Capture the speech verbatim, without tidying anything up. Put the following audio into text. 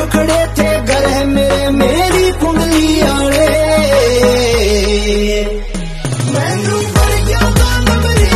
खड़े थे गले मेरे मेरी कुंडली आले। मैनू